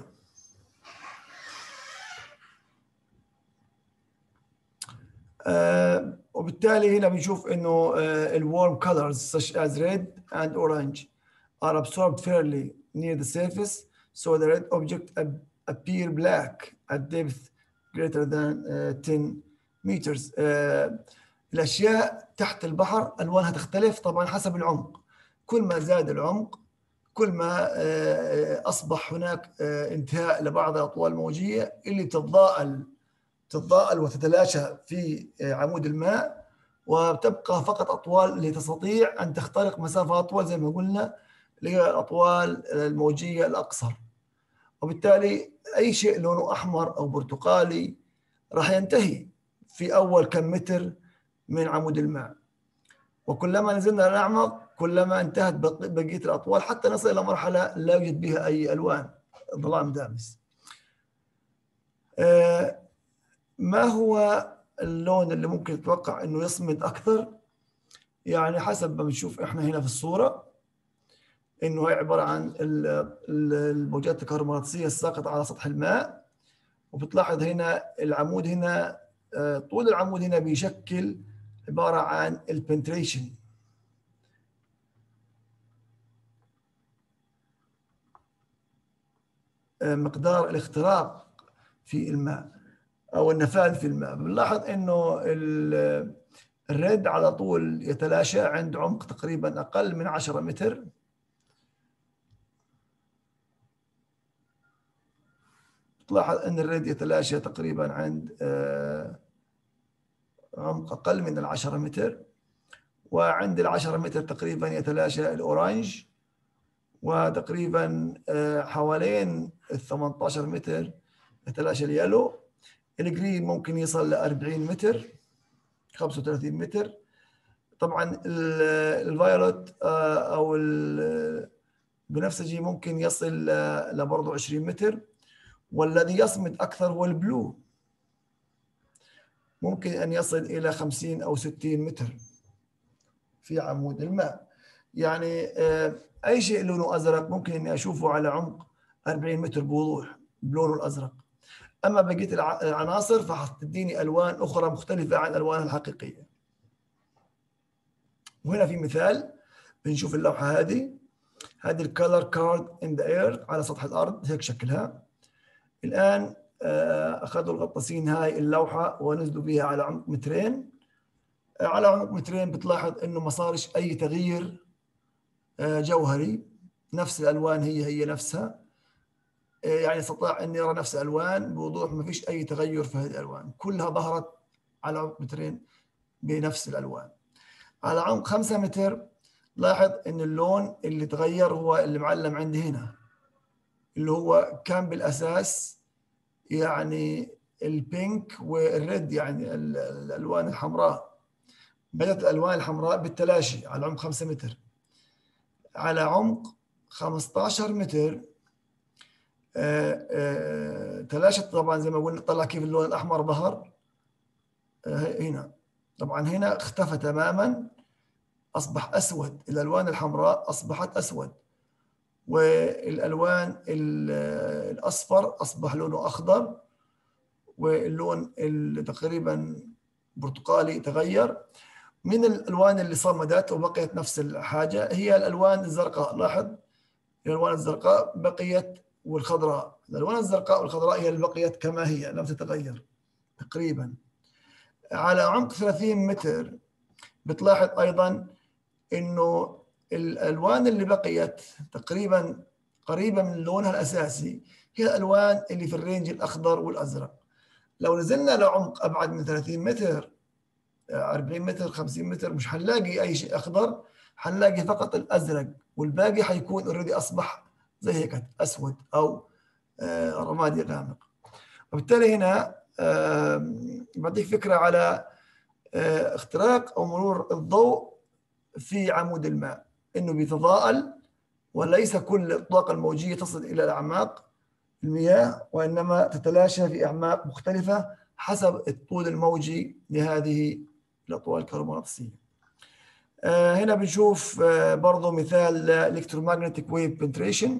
وبالتالي هنا بنشوف انه الwarm colors such as red and orange are absorbed fairly near the surface, so the red object appear black at depth greater than 10 meters. الاشياء تحت البحر الوانها تختلف طبعا حسب العمق. كل ما زاد العمق كل ما اصبح هناك انتهاء لبعض الاطوال الموجيه اللي تتضاءل وتتلاشى في عمود الماء، وتبقى فقط أطوال اللي تستطيع أن تخترق مسافة أطول زي ما قلنا، اللي هي الأطوال الموجية الأقصر. وبالتالي أي شيء لونه أحمر أو برتقالي راح ينتهي في أول كم متر من عمود الماء، وكلما نزلنا الأعمق كلما انتهت بقية الأطوال، حتى نصل إلى مرحلة لا يوجد بها أي ألوان، ظلام دامس. ما هو اللون اللي ممكن تتوقع انه يصمد اكثر؟ يعني حسب ما بنشوف احنا هنا في الصوره انه هي عباره عن الموجات الكهرومغناطيسيه الساقطه على سطح الماء. وبتلاحظ هنا العمود هنا، طول العمود هنا بيشكل عباره عن البنتريشن، مقدار الاختراق في الماء او النفاذ في الماء. بنلاحظ انه الريد على طول يتلاشى عند عمق تقريبا اقل من 10 متر. تلاحظ ان الريد يتلاشى تقريبا عند عمق اقل من 10 متر، وعند 10 متر تقريبا يتلاشى الاورانج، وتقريبا حوالين 18 متر يتلاشى اليالو. الجرين ممكن يصل ل 40 متر 35 متر. طبعا الفايولوت او البنفسجي ممكن يصل لبرضه 20 متر، والذي يصمد اكثر هو البلو، ممكن ان يصل الى 50 او 60 متر في عمود الماء. يعني اي شيء لونه ازرق ممكن اني اشوفه على عمق 40 متر بوضوح بلونه الازرق. اما بقيه العناصر فحتديني الوان اخرى مختلفه عن الوانها الحقيقيه. وهنا في مثال بنشوف اللوحه هذه الكالر كارد ان ذا اير على سطح الارض، هيك شكلها. الان اخذوا الغطاسين هاي اللوحه ونزلوا بها على عمق مترين. على عمق مترين بتلاحظ انه ما صارش اي تغيير جوهري، نفس الالوان هي نفسها. يعني استطاع ان يرى نفس الالوان بوضوح، ما فيش اي تغير في هذه الالوان، كلها ظهرت على عمق مترين بنفس الالوان. على عمق 5 متر لاحظ ان اللون اللي تغير هو اللي معلم عندي هنا، اللي هو كان بالاساس يعني البينك والريد، يعني الالوان الحمراء. بدات الالوان الحمراء بالتلاشي على عمق 5 متر. على عمق 15 متر تلاشت طبعا زي ما قلنا. طلع كيف اللون الأحمر ظهر هنا. طبعا هنا اختفى تماما، أصبح أسود. الألوان الحمراء أصبحت أسود، والألوان الأصفر أصبح لونه أخضر، واللون تقريبا برتقالي تغير. من الألوان اللي صمدت وبقيت نفس الحاجة هي الألوان الزرقاء. لاحظ الألوان الزرقاء بقيت، والخضراء. الألوان الزرقاء والخضراء هي اللي بقيت كما هي، لم تتغير تقريبا. على عمق 30 متر بتلاحظ أيضا إنه الألوان اللي بقيت تقريبا قريبة من لونها الأساسي هي الألوان اللي في الرينج الأخضر والأزرق. لو نزلنا لعمق أبعد من 30 متر 40 متر 50 متر مش هنلاقي أي شيء أخضر، هنلاقي فقط الأزرق، والباقي حيكون اوريدي أصبح زي هيك أسود أو رمادي غامق. وبالتالي هنا بديك فكرة على اختراق أو مرور الضوء في عمود الماء، إنه بيتضاءل، وليس كل الطاقة الموجية تصل إلى الأعماق المياه، وإنما تتلاشى في أعماق مختلفة حسب الطول الموجي لهذه الأطوال الكهرومغناطيسية. هنا بنشوف برضو مثال electromagnetic wave penetration.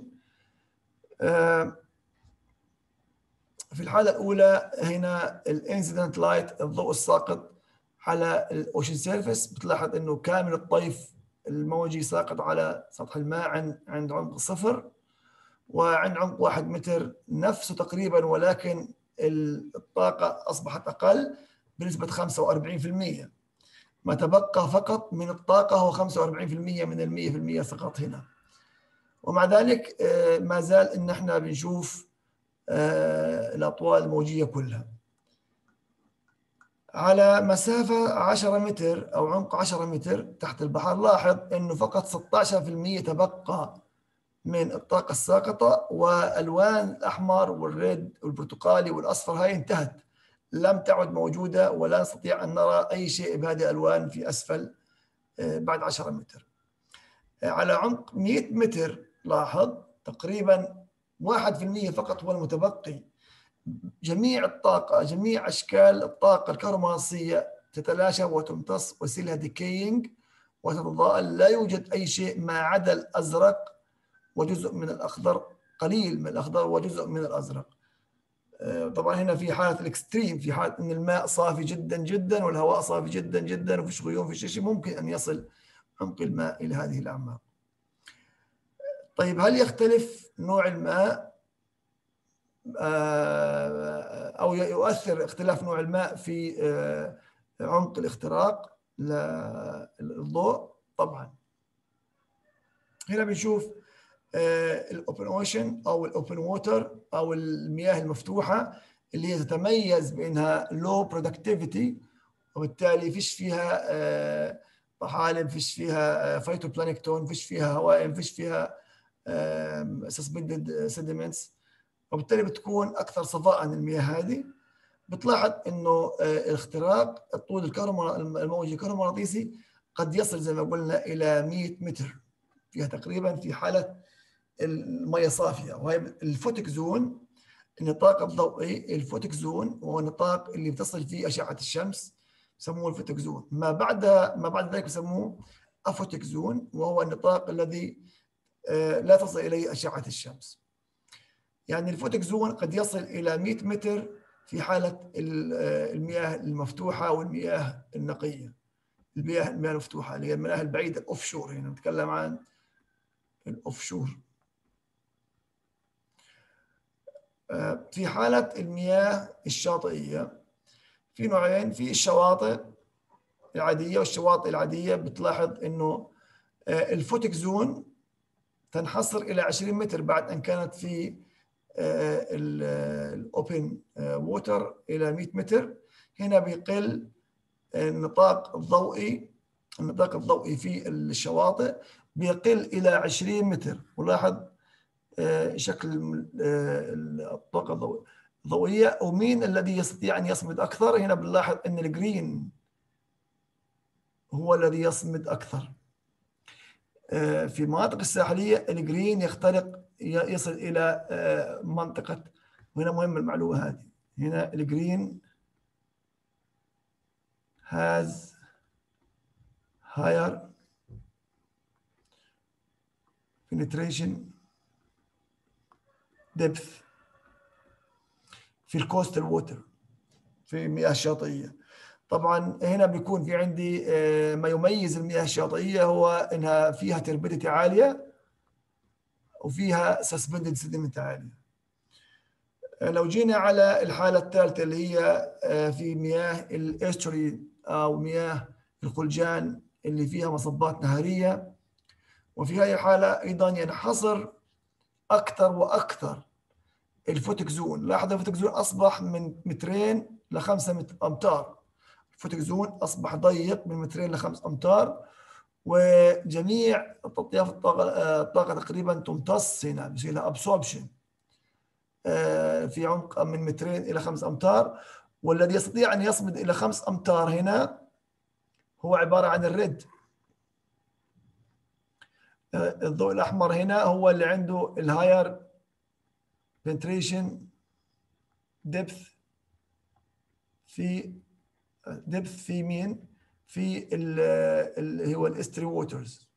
في الحالة الأولى هنا الانسيدنت لايت، الضوء الساقط على الأوشن سيرفيس. بتلاحظ إنه كامل الطيف الموجي ساقط على سطح الماء عند عمق 0، وعند عمق 1 متر نفسه تقريبا، ولكن الطاقة أصبحت أقل بنسبة 45%. ما تبقى فقط من الطاقة هو 45% من 100% سقط هنا. ومع ذلك ما زال إن احنا بنشوف الأطوال الموجية كلها. على مسافة 10 متر أو عمق 10 متر تحت البحر لاحظ أنه فقط 16% تبقى من الطاقة الساقطة، والألوان الأحمر والريد والبرتقالي والأصفر هاي انتهت، لم تعد موجودة، ولا نستطيع أن نرى أي شيء بهذه الألوان في أسفل بعد 10 متر. على عمق 100 متر لاحظ تقريبا 1% فقط هو المتبقي. جميع الطاقة، جميع أشكال الطاقة الكهرومغناطيسية تتلاشى وتمتص ويصير ديكينج وتتضاءل. لا يوجد أي شيء ما عدا الأزرق وجزء من الأخضر، قليل من الأخضر وجزء من الأزرق. طبعا هنا في حالة الإكستريم، في حالة أن الماء صافي جدا جدا والهواء صافي جدا جدا وفيش غيوم في شيء، ممكن أن يصل عمق الماء إلى هذه الأعماق. طيب هل يختلف نوع الماء أو يؤثر اختلاف نوع الماء في عمق الاختراق للضوء؟ طبعا. هنا بنشوف الأوبن أوشن أو الأوبن ووتر أو المياه المفتوحة اللي هي تتميز بأنها لو برودكتيفيتي، وبالتالي فيش فيها طحالب، فيش فيها فيتوبلانكتون، فيش فيها هوائم، فيش فيها suspended sediments، وبالتالي بتكون أكثر صفاء المياه هذه. بتلاحظ إنه الاختراق الطول الموجي الكهرومغناطيسي قد يصل زي ما قلنا إلى 100 متر فيها تقريبا في حالة المياه صافية. وهي الفوتك زون، النطاق الضوئي. الفوتك زون وهو النطاق اللي بتصل فيه أشعة الشمس، يسموه الفوتك زون. ما بعد ذلك يسموه أفوتك زون، وهو النطاق الذي لا تصل إليه أشعة الشمس. يعني الفوتك زون قد يصل إلى 100 متر في حالة المياه المفتوحة والمياه النقية. المياه المفتوحة اللي هي المياه البعيدة، الأوف شور، هنا نتكلم عن الأوف شور. في حالة المياه الشاطئية في نوعين، في الشواطئ العادية والشواطئ العادية. بتلاحظ إنه الفوتك زون تنحصر إلى 20 متر بعد أن كانت في الأوبن ووتر إلى 100 متر. هنا بيقل النطاق الضوئي في الشواطئ بيقل إلى 20 متر. ولاحظ شكل الطاقة الضوئية ومين الذي يستطيع أن يصمد أكثر. هنا بنلاحظ أن الجرين هو الذي يصمد أكثر. في المناطق الساحلية الجرين يخترق يصل إلى منطقة، وهنا مهم المعلومة هذه، هنا الجرين has higher penetration depth في الكوستال ووتر، في المياه الشاطئية. طبعا هنا بيكون في عندي ما يميز المياه الشاطئية هو انها فيها تربيديتي عالية وفيها سسبندد سيدمنت عالية. لو جينا على الحالة الثالثة اللي هي في مياه الاستري او مياه الخلجان اللي فيها مصبات نهرية، وفي هذه الحالة ايضا ينحصر اكثر واكثر الفوتك زون. لاحظ الفوتك زون اصبح من 2 ل 5 امتار، الفوتك زون اصبح ضيق من 2 ل 5 امتار، وجميع تطياف الطاقه تقريبا تمتص هنا، بيصير لها ابسوربشن في عمق من 2 الى 5 امتار. والذي يستطيع ان يصمد الى 5 امتار هنا هو عباره عن الريد. الضوء الاحمر هنا هو اللي عنده الهاير penetration depth في مين؟ في اللي هو الاستري ووترز.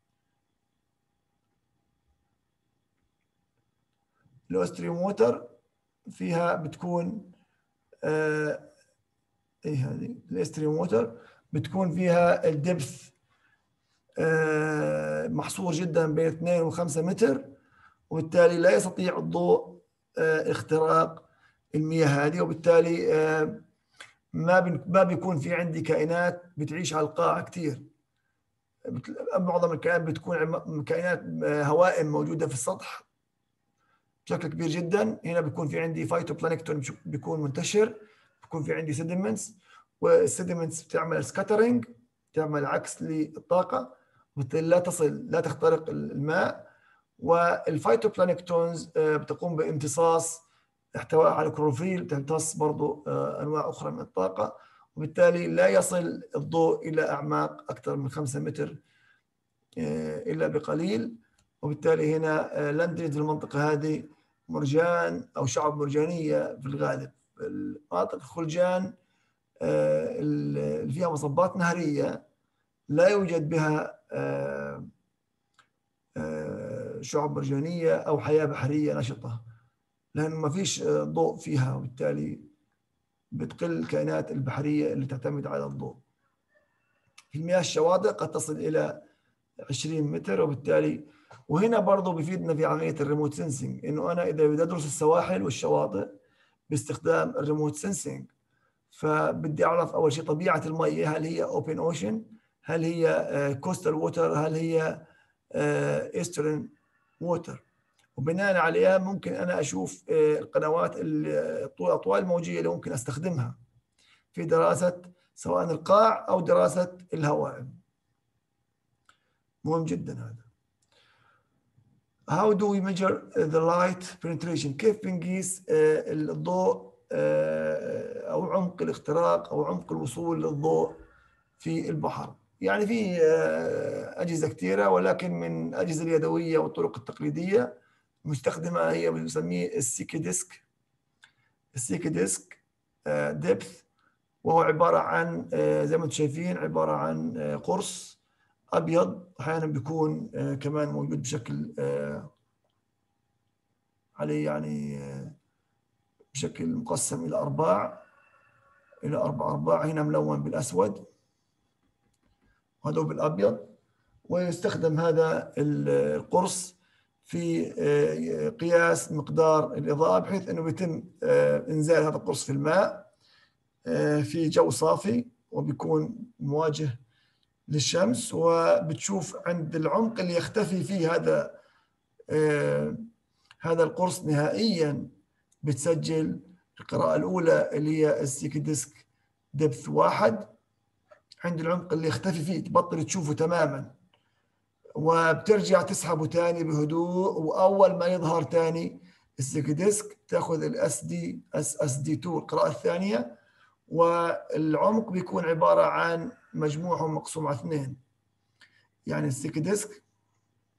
الاستري ووتر فيها بتكون ايه هذه الاستري ووتر بتكون فيها الدبث محصور جدا بين 2 و 5 متر، وبالتالي لا يستطيع الضوء اختراق المياه هذه، وبالتالي ما بيكون في عندي كائنات بتعيش على القاع كثير. معظم الكائنات بتكون كائنات هوائم موجوده في السطح بشكل كبير جدا. هنا بيكون في عندي فايتوبلانكتون بيكون منتشر، بيكون في عندي سيدمنتس، والسيدمنتس بتعمل سكاترينج، تعمل عكس للطاقه، وبالتالي لا تخترق الماء. والفايتوبلانكتونز بتقوم بامتصاص احتواء على الكلوروفيل، تمتص برضو انواع اخرى من الطاقه، وبالتالي لا يصل الضوء الى اعماق اكثر من 5 متر الا بقليل. وبالتالي هنا لن تجد في المنطقه هذه مرجان او شعب مرجانيه في الغالب. مناطق الخلجان اللي فيها مصبات نهريه لا يوجد بها شعب مرجانيه او حياه بحريه نشطه، لانه ما فيش ضوء فيها، وبالتالي بتقل الكائنات البحريه اللي تعتمد على الضوء. في المياه الشواطئ قد تصل الى 20 متر، وبالتالي وهنا برضه بيفيدنا في عمليه الريموت سنسنج، انه انا اذا بدي ادرس السواحل والشواطئ باستخدام الريموت سنسنج، فبدي اعرف اول شيء طبيعه المياه، هل هي اوبن اوشن، هل هي كوستال ووتر، هل هي ايسترن ووتر، وبناء عليها ممكن انا اشوف القنوات الاطوال الموجيه اللي ممكن استخدمها في دراسه سواء القاع او دراسه الهوائم. مهم جدا هذا. How do we measure the light penetration؟ كيف بنقيس الضوء او عمق الاختراق او عمق الوصول للضوء في البحر؟ يعني في اجهزه كثيره، ولكن من الاجهزه اليدويه والطرق التقليديه مستخدمه هي بنسميه السيكي ديسك. السيكي ديسك ديبث، وهو عباره عن زي ما انتم شايفين عباره عن قرص ابيض، احيانا بيكون كمان موجود بشكل عليه يعني بشكل مقسم الى اربع ارباع، هنا ملون بالاسود وهذا بالابيض. ويستخدم هذا القرص في قياس مقدار الاضاءه، بحيث انه بيتم انزال هذا القرص في الماء في جو صافي، وبيكون مواجه للشمس، وبتشوف عند العمق اللي يختفي فيه هذا القرص نهائيا بتسجل القراءة الأولى اللي هي السيكي ديسك دبث 1. عند العمق اللي يختفي فيه تبطل تشوفه تماما، وبترجع تسحبه تاني بهدوء، وأول ما يظهر تاني السيكي ديسك تاخذ الاس دي 2 القراءة الثانية، والعمق بيكون عبارة عن مجموعهم مقسوم على 2. يعني السيكي ديسك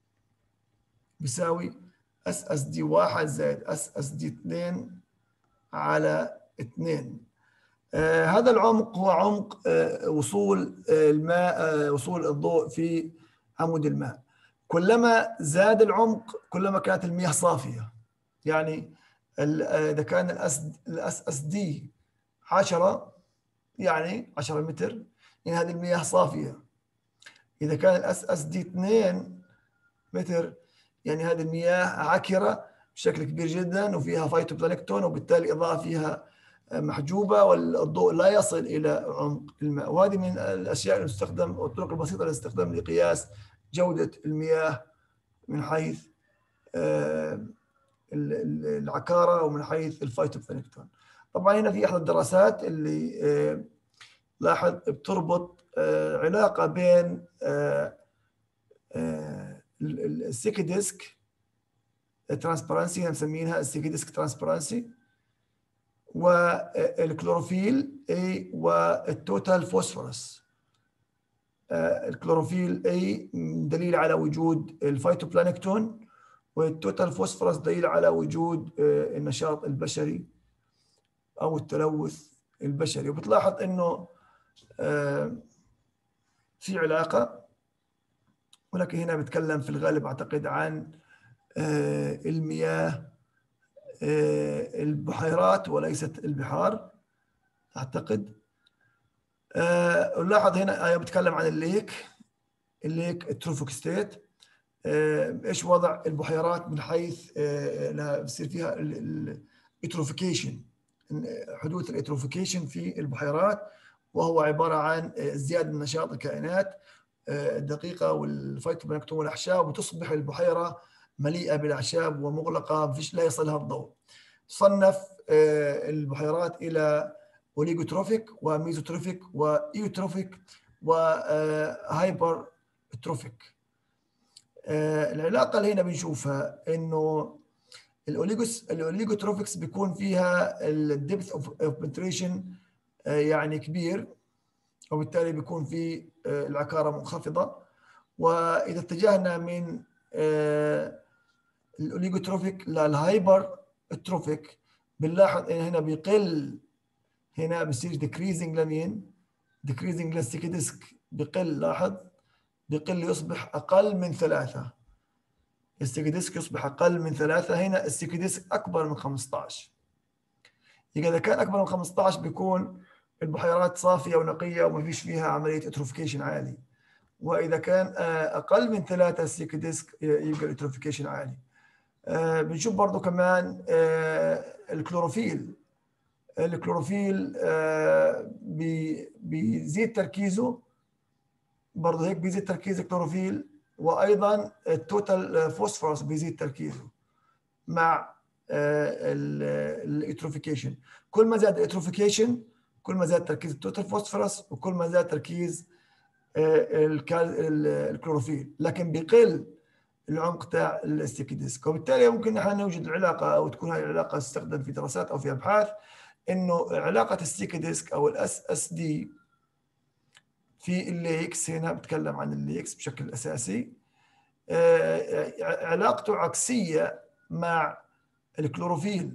بيساوي اس اس دي 1 زائد اس اس دي 2 على 2. هذا العمق هو عمق وصول الماء، وصول الضوء في عمود الماء. كلما زاد العمق كلما كانت المياه صافية. يعني إذا كان الاس اس دي 10 يعني 10 متر، يعني هذه المياه صافية. إذا كان الاس اس دي 2 متر يعني هذه المياه عكرة بشكل كبير جدا وفيها فايتوبلانكتون، وبالتالي الإضاءة فيها محجوبة والضوء لا يصل إلى عمق الماء. وهذه من الأشياء اللي تستخدم والطرق البسيطة اللي تستخدم لقياس جودة المياه من حيث العكارة ومن حيث الفايتوبلانكتون. طبعا هنا في أحد الدراسات اللي لاحظ بتربط علاقة بين السيكي ديسك ترانسبرنسي، مسمينها السيكي ديسك ترانسبرنسي، والكلوروفيل A والتوتال فوسفورس. الكلوروفيل A دليل على وجود الفيتوبلانكتون، والتوتال فوسفورس دليل على وجود النشاط البشري أو التلوث البشري. وبتلاحظ إنه في علاقة، ولكن هنا بتكلم في الغالب أعتقد عن المياه، البحيرات وليست البحار أعتقد. نلاحظ هنا بتكلم عن الليك تروفيك ستيت. ايش وضع البحيرات من حيث انها بصير فيها الاتروفيكيشن، حدوث الاتروفيكيشن في البحيرات، وهو عباره عن زياده نشاط الكائنات الدقيقه والفيتوبلانكتون والاعشاب، وتصبح البحيره مليئه بالاعشاب ومغلقه لا يصلها الضوء. تصنف البحيرات الى اوليغوتروفيك وميزوتروفيك وايوتروفيك وهايبر تروفيك. العلاقه اللي هنا بنشوفها انه الاوليغوتروفيكس بيكون فيها الدبث اوف بنتريشن يعني كبير، وبالتالي بيكون في العكاره منخفضه. واذا اتجهنا من الاوليغوتروفيك للهايبر تروفيك بنلاحظ ان هنا بيقل، هنا بصير ديكريزنج لمين؟ ديكريزنج للسيكي ديسك بيقل. لاحظ بيقل يصبح اقل من 3. السيكي ديسك يصبح اقل من 3. هنا السيكي ديسك اكبر من 15. اذا كان اكبر من 15 بيكون البحيرات صافيه ونقيه وما فيش فيها عمليه اتروفيكيشن عالي. واذا كان اقل من 3 السيكي ديسك يبقى الاتروفيكيشن عالي. بنشوف برضو كمان الكلوروفيل. الكلوروفيل بيزيد تركيزه، برضه هيك بيزيد تركيز الكلوروفيل، وايضا التوتال فوسفورس بيزيد تركيزه مع الاتروفيكيشن. كل ما زاد الاتروفيكيشن كل ما زاد تركيز التوتال فوسفورس وكل ما زاد تركيز الكلوروفيل، لكن بيقل العمق تاع الستيكي ديسك. وبالتالي ممكن نحن نوجد العلاقه او تكون هذه العلاقه تستخدم في دراسات او في ابحاث، انه علاقه الستيكي ديسك او الاس اس دي في الليكس، هنا بتكلم عن الليكس بشكل اساسي، علاقته عكسيه مع الكلوروفيل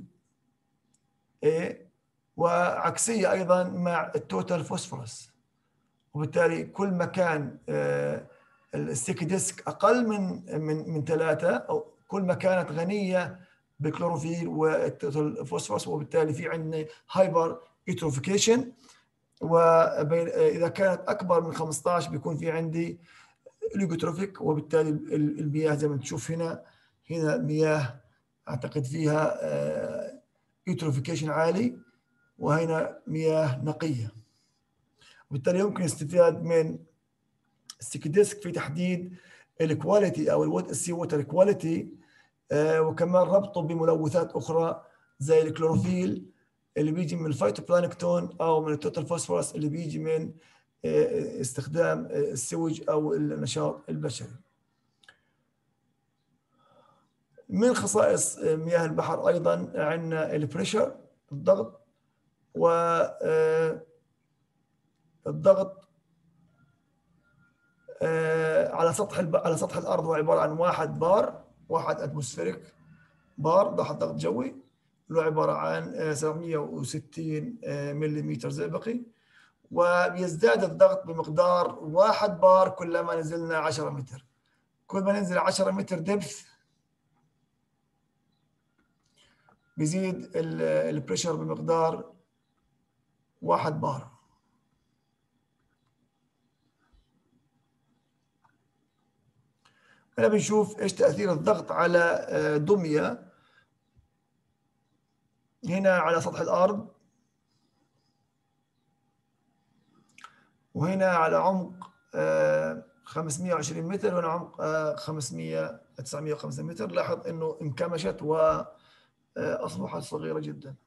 وعكسيه ايضا مع التوتال فوسفورس. وبالتالي كل ما كان الستيكي ديسك اقل من 3 او كل ما كانت غنيه بالكلوروفيل والتوتال فوسفورس، وبالتالي في عندنا هايبر ايتروفيكيشن. واذا كانت اكبر من 15 بيكون في عندي ليجوتروفيك، وبالتالي المياه زي ما تشوف هنا المياه اعتقد فيها ايتروفيكيشن عالي، وهنا مياه نقيه. وبالتالي يمكن الاستفاد من السيكي ديسك في تحديد الكواليتي او السي ووتر كواليتي، وكمان ربطه بملوثات اخرى زي الكلوروفيل اللي بيجي من الفيتوبلانكتون او من التوتال فوسفورس اللي بيجي من استخدام السوج او النشاط البشري. من خصائص مياه البحر ايضا عندنا البريشر، الضغط. والضغط على سطح الارض هو عباره عن 1 بار 1 اتموسفيريك بار ضغط جوي، له عبارة عن 760 ملم زئبقي، وبيزداد الضغط بمقدار 1 بار كلما نزلنا 10 متر. كل ما ننزل 10 متر دبث بيزيد البريشر بمقدار 1 بار. هنا بنشوف ايش تأثير الضغط على دمية هنا على سطح الأرض، وهنا على عمق 520 متر، وهنا عمق 905 متر. لاحظ انه انكمشت واصبحت صغيرة جدا.